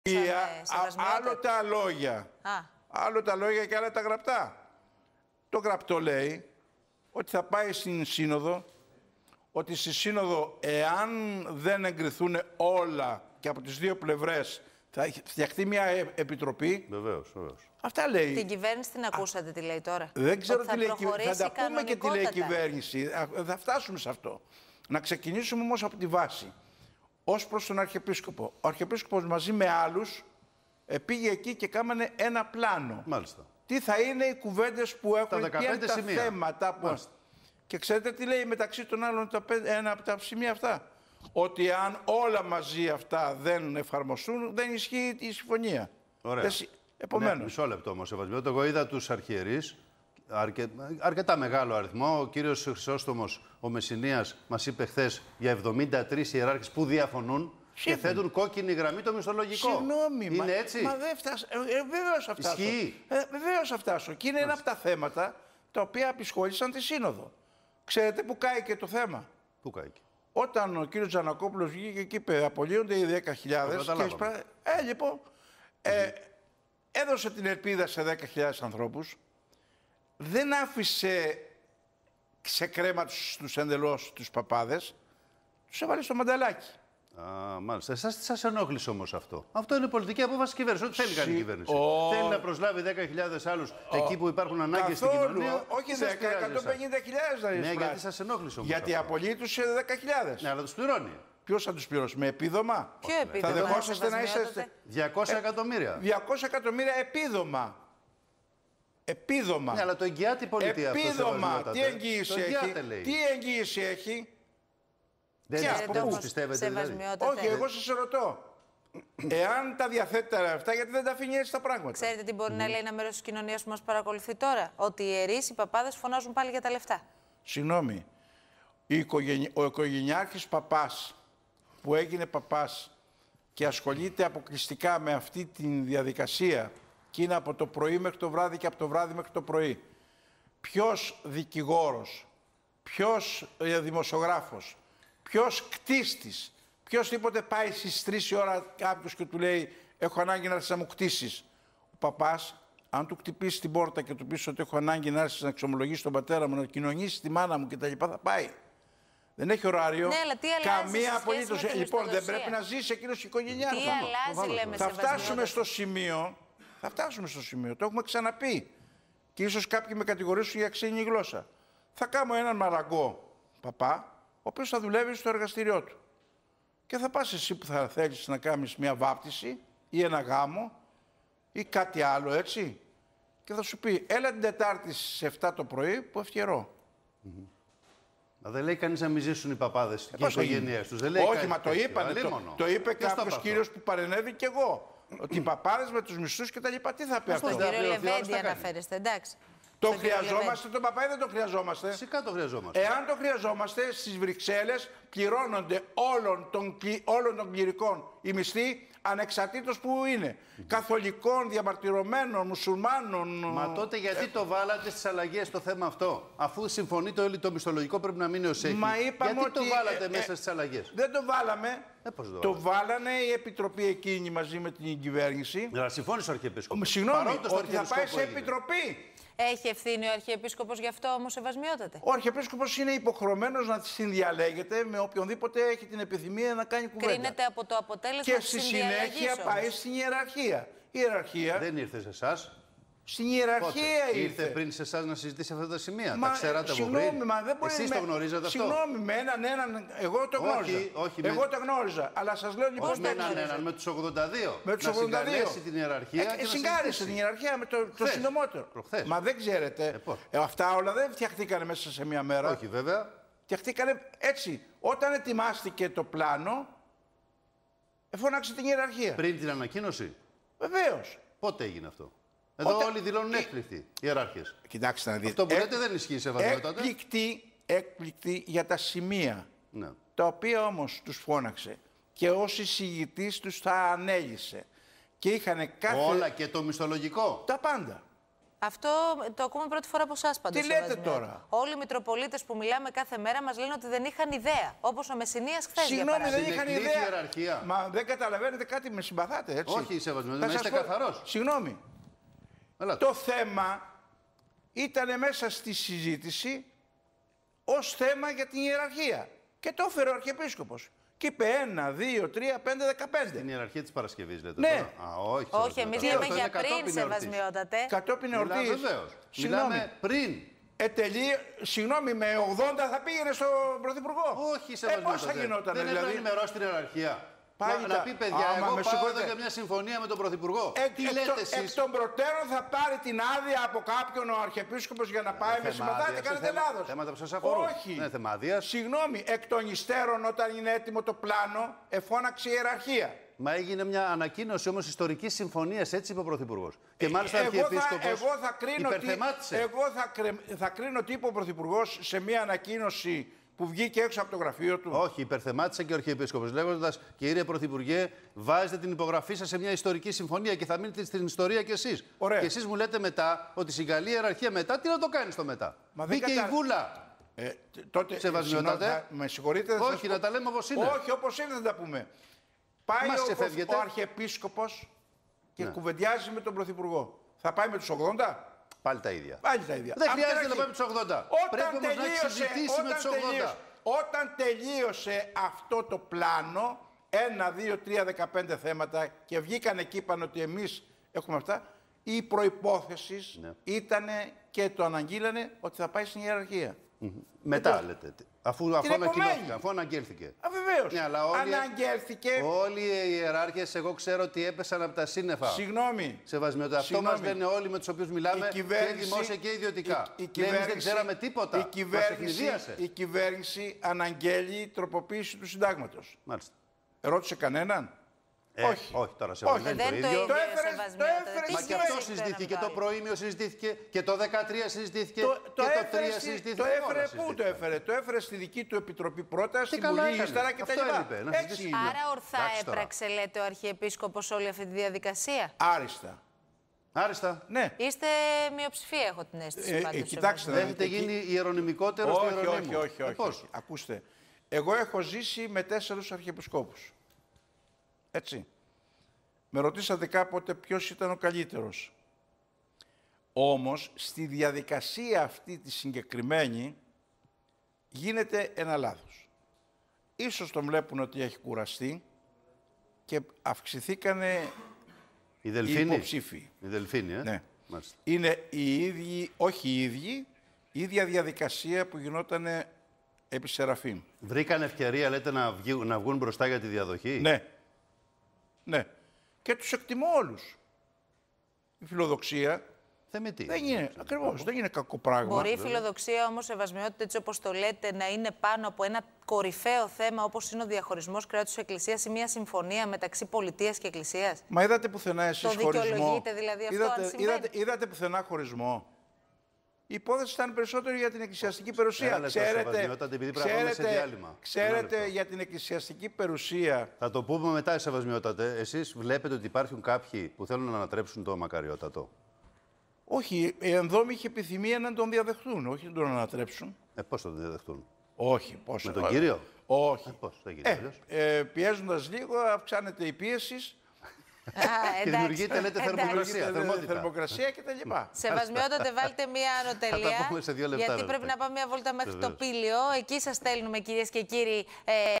Άλλο τα λόγια. Άλλο τα λόγια και άλλα τα γραπτά. Το γραπτό λέει ότι θα πάει στην Σύνοδο, ότι στη Σύνοδο, εάν δεν εγκριθούν όλα και από τις δύο πλευρές, θα φτιαχτεί μια επιτροπή. Βεβαίως, βεβαίως. Αυτά λέει. Την κυβέρνηση την ακούσατε τι λέει τώρα? Δεν ξέρω τι λέει η κυβέρνηση. Θα τα πούμε και τι λέει η κυβέρνηση. Θα φτάσουμε σε αυτό. Να ξεκινήσουμε όμως από τη βάση. Ως προς τον Αρχιεπίσκοπο. Ο Αρχιεπίσκοπος μαζί με άλλους πήγε εκεί και κάμανε ένα πλάνο. Μάλιστα. Τι θα είναι οι κουβέντες που έχουν, τα 15 τα σημεία. θέματα που... Και ξέρετε τι λέει μεταξύ των άλλων ένα από τα σημεία αυτά? Ότι αν όλα μαζί αυτά δεν εφαρμοστούν, δεν ισχύει η συμφωνία. Ωραία. Επομένως. Ναι, μισό λεπτό όμως, Σεβασμιότητα. Εγώ είδα τους αρχιερείς, αρκετά μεγάλο αριθμό. Ο κύριος Χρυσόστομος, ο Μεσσηνίας, μας είπε χθες για 73 ιεράρχες που διαφωνούν. Και θέτουν κόκκινη γραμμή το μισθολογικό. Συγγνώμη, είναι έτσι? Μα δεν φτάσω. Βεβαίως θα φτάσω. Ισχύει. Βεβαίως θα φτάσω. Και είναι ένα από τα θέματα τα οποία απεισχόλησαν τη Σύνοδο. Ξέρετε που κάηκε το θέμα? Πού κάηκε? Όταν ο κύριος Τζανακόπουλος βγήκε και είπε απολύονται οι 10.000. Λοιπόν, έδωσε την ελπίδα σε 10.000 ανθρώπους. Δεν άφησε σε κρέμα τους εντελώς τους παπάδες. Τους έβαλε στο μανταλάκι. Μάλιστα. Εσάς τι σας ενόχλησε όμως αυτό? Αυτό είναι πολιτική απόφαση κυβέρνηση. Ό,τι θέλει κάνει η κυβέρνηση. Θέλει να προσλάβει 10.000 άλλους εκεί που υπάρχουν ανάγκες στην κοινωνία. Όχι 10, 150.000 να ναι, γιατί σας ενόχλησε όμως? Γιατί απολύει τους 10.000. Ναι, αλλά τους πληρώνει. Ποιος θα τους πληρώσει? Με επίδομα? Ποιο επίδομα? Θα δεχόσαστε να είσαστε 200 εκατομμύρια. 200 εκατομμύρια επίδομα. Επίδομα. Ναι, αλλά το εγγυάται η πολιτεία. Επίδομα. Τι εγγύηση έχει? Τι εγγύηση έχει? Δεν είναι πιστεύετε δηλαδή? Όχι, εγώ σας ρωτώ. Εάν τα διαθέτει αυτά, γιατί δεν τα αφήνει έτσι τα πράγματα? Ξέρετε τι μπορεί να λέει ένα μέρος της κοινωνίας που μας παρακολουθεί τώρα? Ότι οι ιερείς, οι παπάδες φωνάζουν πάλι για τα λεφτά. Συγγνώμη. Ο οικογενειάρχης παπάς που έγινε παπάς και ασχολείται αποκλειστικά με αυτή τη διαδικασία και είναι από το πρωί μέχρι το βράδυ και από το βράδυ μέχρι το πρωί. Ποιος δικηγόρος, ποιος δημοσιογράφος, ποιος κτίστης, ποιος τίποτε πάει στις 3 η ώρα κάποιος και του λέει έχω ανάγκη να έρθεις να μου κτίσεις? Ο παπάς, αν του χτυπήσει την πόρτα και του πεις ότι έχω ανάγκη να έρθεις να εξομολογήσεις τον πατέρα μου, να κοινωνήσεις τη μάνα μου κτλ. Θα πάει. Δεν έχει ωράριο. Ναι, αλλά τι καμία απολύτως. Λοιπόν, δεν πρέπει να ζήσει εκείνος οικογενειάρχης. Τι αλλάζει, λέμε, θα φτάσουμε στο σημείο. Θα φτάσουμε στο σημείο. Το έχουμε ξαναπεί. Και ίσως κάποιοι με κατηγορήσουν για ξένη γλώσσα. Θα κάνω έναν μαραγκό παπά, ο οποίος θα δουλεύει στο εργαστήριό του. Και θα πας εσύ που θα θέλεις να κάνεις μια βάπτιση ή ένα γάμο ή κάτι άλλο, έτσι. Και θα σου πει, έλα την Τετάρτη στις 7 το πρωί που ευχερώ. Δεν λέει κανείς να μην ζήσουν οι παπάδες και οι οικογένειές τους. Όχι, μα το είπανε. Το είπε κάποιος κύριος που παρενέβη και εγώ. Ότι οι παπάδες με τους μισθούς και τα λοιπά, τι θα πει αυτό? Στον κύριο Λεβέντη αναφέρεστε, εντάξει. Το χρειαζόμαστε τον παπά ή δεν το χρειαζόμαστε? Φυσικά το χρειαζόμαστε. Εάν το χρειαζόμαστε, στις Βρυξέλλες πληρώνονται όλων των κληρικών οι μισθοί ανεξαρτήτως που είναι. Καθολικών, διαμαρτυρωμένων, μουσουλμάνων. Μα τότε γιατί το βάλατε στις αλλαγές το θέμα αυτό? Αφού συμφωνείτε το μισθολογικό πρέπει να μείνει ως έχει. Γιατί το βάλατε μέσα στις αλλαγές? Δεν το βάλαμε. Το βάλανε η Επιτροπή εκείνη μαζί με την κυβέρνηση. Αλλά συμφώνησε ο Αρχιεπίσκοπος. Συγγνώμη, ότι θα πάει σε Επιτροπή. Έχει ευθύνη ο Αρχιεπίσκοπος γι' αυτό όμως, Σεβασμιότατε? Ο Αρχιεπίσκοπος είναι υποχρεωμένος να συνδιαλέγεται με οποιονδήποτε έχει την επιθυμία να κάνει κουβέντα. Κρίνεται από το αποτέλεσμα και στη συνέχεια πάει στην ιεραρχία. Η ιεραρχία. Δεν ήρθε σε εσάς. Στην ιεραρχία ήρθε πριν σε εσάς να συζητήσει αυτά τα σημεία? Μα, τα ξέρατε από πριν? Μα δεν μπορεί. Εσείς το γνωρίζατε αυτό? Συγγνώμη, με έναν. Εγώ το γνώριζα. Εγώ το γνώριζα. Αλλά σας λέω λοιπόν. Όχι με έναν, με τους 82. Με τους 82. Να συγκαλέσει την ιεραρχία. Συγκάλεσε την ιεραρχία με το συντομότερο. Μα δεν ξέρετε. Αυτά όλα δεν φτιαχτήκανε μέσα σε μία μέρα. Όχι, βέβαια. Φτιαχτήκανε έτσι. Όταν ετοιμάστηκε το πλάνο, φώναξε την ιεραρχία. Πριν την ανακοίνωση. Βεβαίως. Πότε έγινε αυτό? Εδώ όλοι δηλώνουν έκπληκτοι οι ιεράρχες. Κοιτάξτε να δείτε. Αυτό που λέτε δεν ισχύει σε βαθμιότατα. Έκπληκτοι για τα σημεία. Ναι. Τα οποία όμως τους φώναξε. Και ως εισηγητής τους τα ανέλησε. Και είχαν κάθε... Όλα και το μισθολογικό. Τα πάντα. Αυτό το ακούμε πρώτη φορά από εσάς πάντως. Τι λέτε τώρα? Όλοι οι Μητροπολίτες που μιλάμε κάθε μέρα μας λένε ότι δεν είχαν ιδέα. Όπως ο Μεσσηνίας χθες. Συγγνώμη, δεν Στην είχαν εκλήθη ιδέα. ιεραρχία. Μα δεν καταλαβαίνετε κάτι, με συμπαθάτε, έτσι. Όχι, σεβασμένο, Θα να σας είστε πω- καθαρός. Συγγνώμη. Το θέμα ήταν μέσα στη συζήτηση ως θέμα για την ιεραρχία. Και το έφερε ο Αρχιεπίσκοπος. Και είπε 1, 2, 3, 5, 15. Στην ιεραρχία της Παρασκευής λέτε Ναι. τώρα. Α, όχι. Όχι, εμείς λέμε Αυτό για είναι πριν, κατόπιν εορτής. Σεβασμιότατε. Κατόπιν εορτής. Βεβαίως. Συγγνώμη. Μιλάμε πριν. Συγγνώμη, με 80 θα πήγαινε στον Πρωθυπουργό. Όχι, σεβασμένο. Πώς θα γινόταν, δεν δηλαδή. έπρεπε να ενημερώσει την ιεραρχία. Πάλι Να τα- πει, παιδιά, Άμα εγώ με πάω συγχωρείτε. εδώ για μια συμφωνία με τον Πρωθυπουργό. Τι Εκ λέτε εσείς? των προτέρων θα πάρει την άδεια από κάποιον ο Αρχιεπίσκοπος για να πάει με συμπαθάτε. Κάνετε λάθος. Θέματα που σας αφορούν. Όχι. Ναι, θεμάδια. Συγγνώμη, εκ των υστέρων όταν είναι έτοιμο το πλάνο, εφώναξε η ιεραρχία. Μα έγινε μια ανακοίνωση όμως ιστορικής συμφωνίας, έτσι είπε ο Πρωθυπουργός. Και μάλιστα ο Αρχιεπίσκοπος εγώ θα κρίνω υπερθεμάτισε. θα κρίνω τι είπε ο Πρωθυπουργός σε μια ανακοίνωση που βγήκε έξω από το γραφείο του. Όχι, υπερθεμάτισε και ο Αρχιεπίσκοπος λέγοντας, κύριε Πρωθυπουργέ, βάζετε την υπογραφή σας σε μια ιστορική συμφωνία και θα μείνετε στην ιστορία κι εσείς. Ωραία. Και εσείς μου λέτε μετά ότι στην καλή ιεραρχία μετά, τι να το κάνει στο μετά. Μα δεν Μπήκε η Βούλα. Τότε, Σεβασμιότατε. συγγνώμη, με συγχωρείτε. θα σας Όχι, πω- να τα λέμε όπως είναι. Όχι, όπως είναι θα τα πούμε. Πάει Μας ξεφεύγετε. ο Αρχιεπίσκοπος και Ναι. κουβεντιάζει με τον Πρωθυπουργό. Θα πάει με τους 80. Πάλι τα ίδια. Πάλι τα ίδια. Δεν Αυτή χρειάζεται αρχή. να πάει με τους 80. Πρέπει όμως να έχει συζητήσει με τους 80. Όταν τελείωσε αυτό το πλάνο, 1, 2, 3, 15 θέματα και βγήκαν εκεί, είπαν ότι εμείς έχουμε αυτά, η προϋπόθεση Ναι. ήταν και το αναγγείλανε ότι θα πάει στην ιεραρχία. Μετά λέτε. Αφού επομένη. ανακοινώθηκε, αφού αναγγέλθηκε. Βεβαίως. Ναι, αλλά Αναγγέλθηκε. Όλοι οι ιεράρχες, εγώ ξέρω ότι έπεσαν από τα σύννεφα. Συγγνώμη. Σεβασμιότητα. Αυτό Συγγνώμη. μας λένε όλοι με τους οποίους μιλάμε Η κυβέρνηση- και δημόσια και ιδιωτικά. η Ναι, εμείς δεν ξέραμε τίποτα. Μας ευνηδίασε. Η κυβέρνηση αναγγέλει τροποποίηση του συντάγματος. Μάλιστα. Ρώτησε κανέναν. Όχι. Όχι τώρα σε Όχι. δεν Δεν είναι το το ίδιο. ίδιο, έφερε- Σεβασμιότατε. το έφερε Τι Μα στην και σχέση αυτό έχει το συζητήθηκε και ένα το με το άλλο? προήμιο συζητήθηκε και το 13 συζητήθηκε Το και το 3 συζητήθηκε. το έφερε, όλα πού το συζητήθηκαν. έφερε? Το έφερε στη δική του επιτροπή πρώτα, στην καλά Βουλή έκανε. ύστερα και τα Αυτό λοιπά. έλειπε, να Έτσι συζητήσει. είναι. Άρα ορθά Εντάξει τώρα. έπραξε, λέτε, ο Αρχιεπίσκοπος όλη αυτή τη διαδικασία. Άριστα. Άριστα. Ναι. Είστε μειοψηφία, έχω την αίσθηση. πάντως, κοιτάξτε, Δεν να έχετε δείτε, εκεί- γίνει ιερονυμικότερος του όχι, ιερονύμου. όχι. Πώς? Ακούστε. Εγώ έχω ζήσει με 4 αρχιεπισκόπους. Έτσι. Με ρωτήσατε κάποτε ποιος ήταν ο καλύτερος. Όμως, στη διαδικασία αυτή τη συγκεκριμένη, γίνεται ένα λάθος. Ίσως τον βλέπουν ότι έχει κουραστεί και αυξηθήκανε Η οι Δελφίνη. υποψήφοι. Η Δελφίνη, Ναι. Μάλιστα. Είναι οι ίδιοι, όχι οι ίδιοι, η ίδια διαδικασία που γινόταν επί Σεραφείμ. Βρήκαν ευκαιρία, λέτε, να βγουν μπροστά για τη διαδοχή. Ναι. Ναι. Και τους εκτιμώ όλους. Η φιλοδοξία Θεμετή. δεν είναι, ακριβώς, δεν είναι κακό πράγμα. Μπορεί η φιλοδοξία όμως, Σεβασμιότητα, έτσι όπως το λέτε, να είναι πάνω από ένα κορυφαίο θέμα όπως είναι ο διαχωρισμός κράτους-εκκλησίας ή μια συμφωνία μεταξύ πολιτείας και εκκλησίας. Μα είδατε πουθενά εσείς Το χωρισμό? δικαιολογείτε δηλαδή αυτό, αν συμβαίνει? Είδατε πουθενά χωρισμό? Η υπόθεση ήταν περισσότερο για την εκκλησιαστική περιουσία. Ένα λεπτό, Σεβασμιότατε, επειδή πρέπει να πάμε σε διάλειμμα. Ένα Ξέρετε λεπτό. για την εκκλησιαστική περιουσία. Θα το πούμε μετά, Σεβασμιότατε. Εσείς βλέπετε ότι υπάρχουν κάποιοι που θέλουν να ανατρέψουν το μακαριότατο. Όχι, οι ενδόμοι είχε επιθυμία να τον διαδεχτούν, όχι να τον ανατρέψουν. Πώς θα το διαδεχτούν? Όχι, πώς. Με τον κύριο? Όχι. Πώς θα γίνει αλλιώς? Πιέζοντας λίγο, αυξάνεται η πίεση, Α, Και δημιουργείται, λέτε, εντάξει. θερμοκρασία. θερμότητα. θερμοκρασία κτλ. Σεβασμιότατε, βάλτε μία ανωτελεία. Θα τα πούμε σε 2 λεπτά, Γιατί ρε, πρέπει παιδιά. να πάμε μια βόλτα μέχρι το Βεβαίως. Πήλιο. Εκεί σας στέλνουμε, κυρίες και κύριοι.